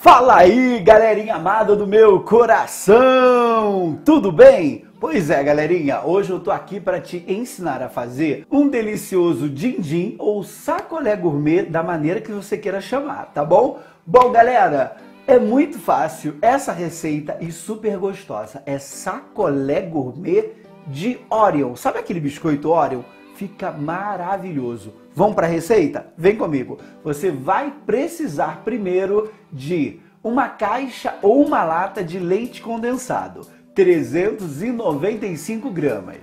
Fala aí, galerinha amada do meu coração! Tudo bem? Pois é, galerinha, hoje eu tô aqui para te ensinar a fazer um delicioso din-din ou sacolé gourmet da maneira que você queira chamar, tá bom? Bom, galera, é muito fácil essa receita e super gostosa. É sacolé gourmet de Oreo. Sabe aquele biscoito Oreo? Fica maravilhoso. Vamos para a receita? Vem comigo. Você vai precisar primeiro de uma caixa ou uma lata de leite condensado, 395 gramas.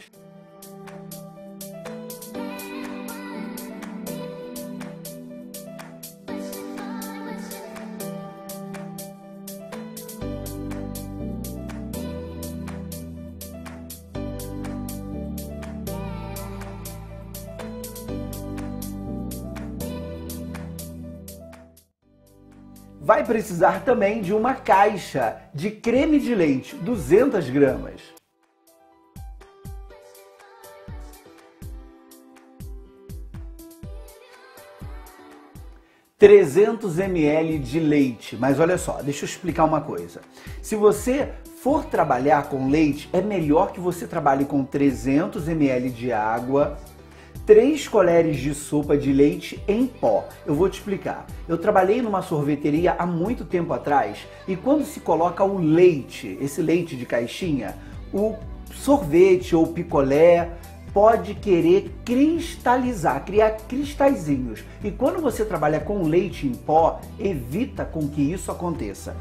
Vai precisar também de uma caixa de creme de leite, 200 gramas. (300 ml de leite. Mas olha só, deixa eu explicar uma coisa. Se você for trabalhar com leite, é melhor que você trabalhe com 300 ml de água, 3 colheres de sopa de leite em pó. Eu vou te explicar. Eu trabalhei numa sorveteria há muito tempo atrás e quando se coloca o leite, esse leite de caixinha, o sorvete ou picolé pode querer cristalizar, criar cristalzinhos. E quando você trabalha com leite em pó, evita com que isso aconteça.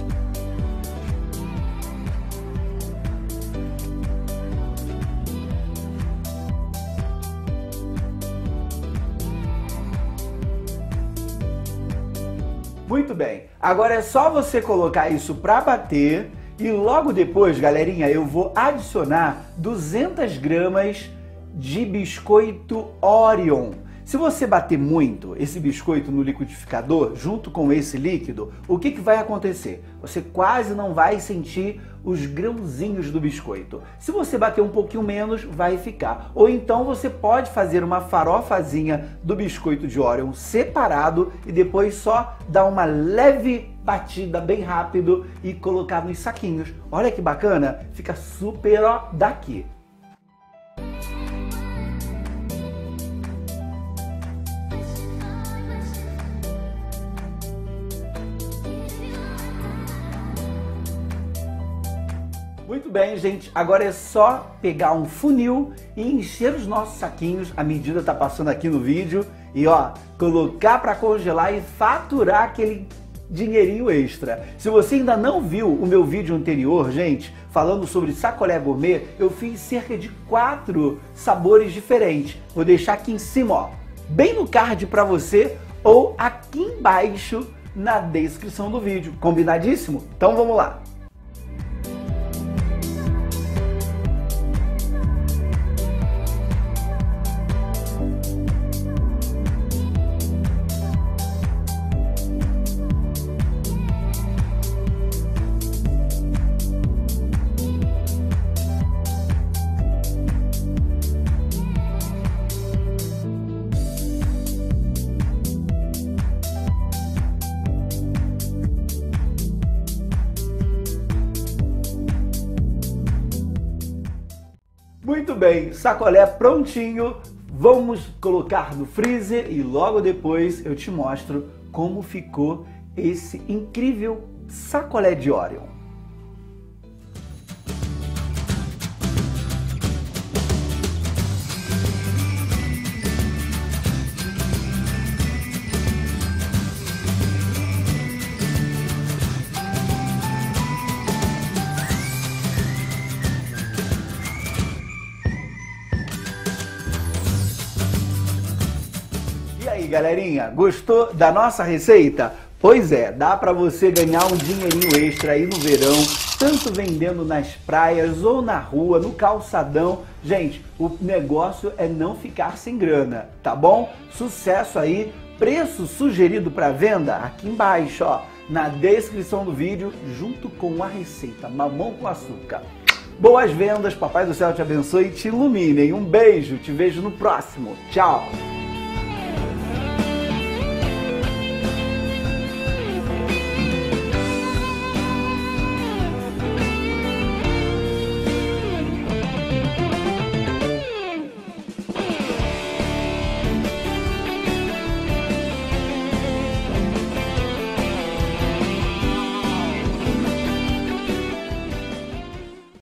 Muito bem, agora é só você colocar isso para bater e logo depois, galerinha, eu vou adicionar 200 gramas de biscoito Orion. Se você bater muito esse biscoito no liquidificador, junto com esse líquido, o que vai acontecer? Você quase não vai sentir os grãozinhos do biscoito. Se você bater um pouquinho menos, vai ficar. Ou então você pode fazer uma farofazinha do biscoito de Orion separado e depois só dar uma leve batida bem rápido e colocar nos saquinhos. Olha que bacana, fica super ó, daqui. Muito bem, gente, agora é só pegar um funil e encher os nossos saquinhos, a medida tá passando aqui no vídeo, e ó, colocar para congelar e faturar aquele dinheirinho extra. Se você ainda não viu o meu vídeo anterior, gente, falando sobre sacolé gourmet, eu fiz cerca de 4 sabores diferentes. Vou deixar aqui em cima, ó, bem no card para você ou aqui embaixo na descrição do vídeo. Combinadíssimo? Então vamos lá. Muito bem, sacolé prontinho, vamos colocar no freezer e logo depois eu te mostro como ficou esse incrível sacolé de Orion. E aí, galerinha, gostou da nossa receita? Pois é, dá para você ganhar um dinheirinho extra aí no verão, tanto vendendo nas praias ou na rua, no calçadão. Gente, o negócio é não ficar sem grana, tá bom? Sucesso aí, preço sugerido para venda aqui embaixo, ó, na descrição do vídeo, junto com a receita, mamão com açúcar. Boas vendas, Papai do Céu te abençoe e te ilumine. Um beijo, te vejo no próximo. Tchau!